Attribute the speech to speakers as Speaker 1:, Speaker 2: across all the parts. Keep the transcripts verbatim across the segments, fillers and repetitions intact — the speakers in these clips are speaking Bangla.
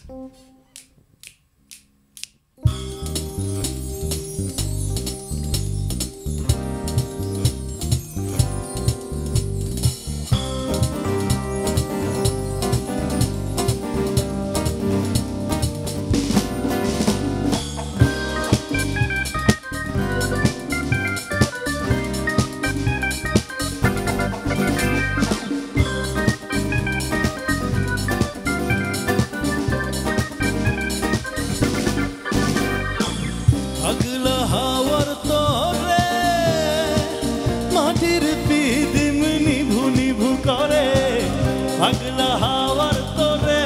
Speaker 1: পাগলা হাওয়ার তরে মাটির পিদিম নিভু নিভু করে, পাগলা হাওয়ার তরে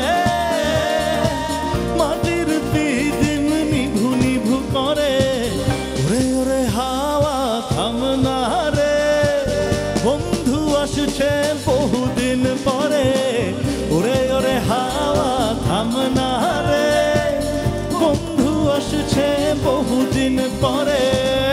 Speaker 1: মাটির পিদিম নিভু নিভু করে। ওরে ওরে হাওয়া থাম না রে, বন্ধু আসছে বহুদিন পরে। ওরে ওরে হাওয়া থাম না রে, বন্ধু আসছে বহুদিন পরে।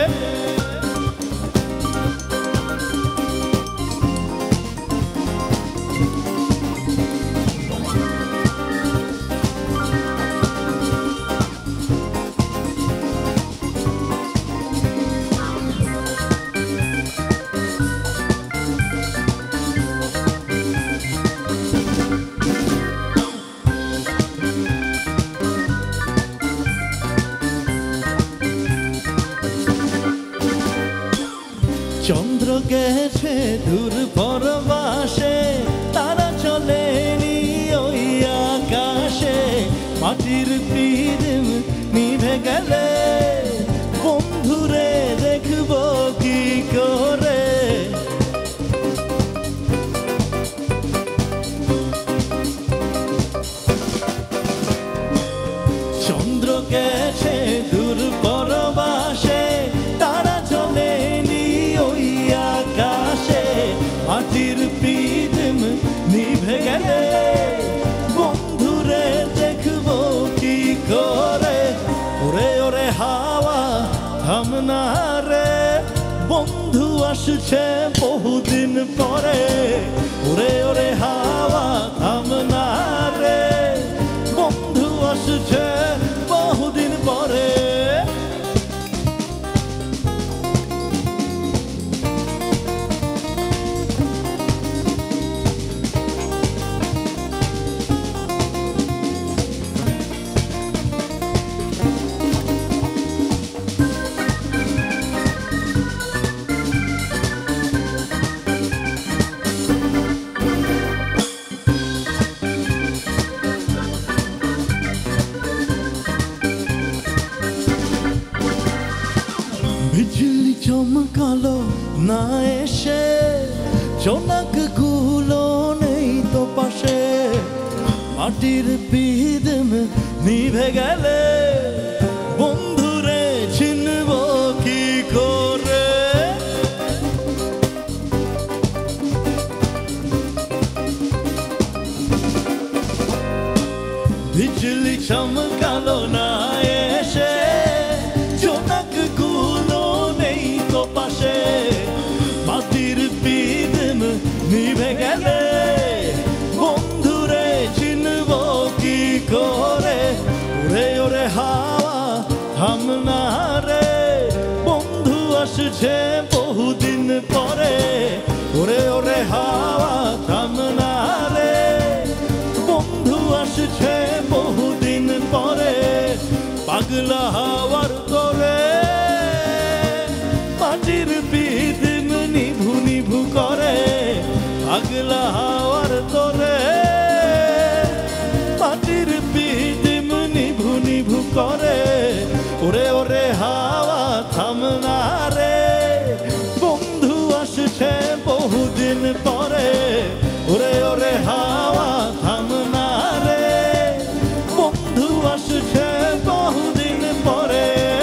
Speaker 1: চন্দ্র গেছে দূর পরবাসে, তারা চলেনি ওই আকাশে। মাটির পিদিম নিভে গেলে বন্ধুরে দেখবো কি করে। চন্দ্র গেছে দূর পরবাসে, তারা চলেনি ওই আকাশে। মাটির পিদিম নিভে গেলে বন্ধুরে দেখবো কি করে। ওরে ওরে হাওয়া থাম না রে, বন্ধু আসছে বহুদিন পরে। ওরে ওরে হাওয়া থাম না রে, বন্ধু আসছে বহুদিন পরে। বিজলি চমকালো না এসে, জোনাক গুলো নেই তো পাশে। মাটির পিদিম নিভে গেলে বন্ধুরে চিনব কি করে। বিজলি চমকালো না এসে, জোনাক গুলো নেই তো পাশে। মাটির পিদিম নিভে গেলে বন্ধুরে চিনব কি করে। ওরে ওরে হাওয়া থাম না রে, বন্ধু আসছে বহুদিন পরে। ওরে ওরে হাওয়া থাম না রে, বন্ধু আসছে বহুদিন পরে। পাগলা হাওয়ার তরে মাটির পিদিম নিভু নিভু করে, পাগলা হাওয়ার তরে মাটির পিদিম নিভু নিভু করে। ওরে ওরে হাওয়া থাম না রে, বন্ধু আসছে বহুদিন পরে। ওরে ওরে হাওয়া থাম না রে, বন্ধু আসছে বহুদিন পরে।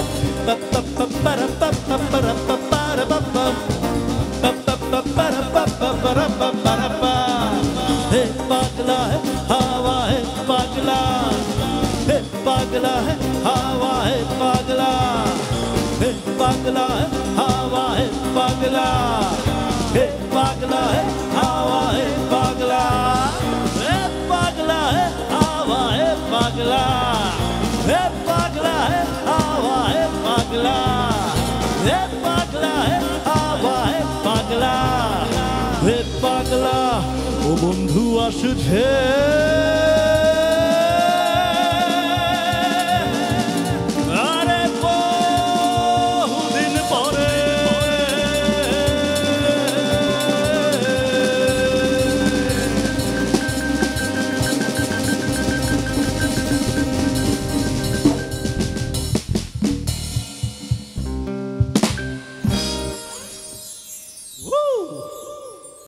Speaker 1: हे पागला है हवा है पागला, हे पागला है हवा है पागला, हे पागला है हवा है पागला, हे पागला है हवा है पागला, हे पागला है हवा है। পাগলা হে পাগলা হে হাওয়া হে পাগলা হে পাগলা হে হাওয়া হে পাগলা হে পাগলা ও বন্ধু আসছে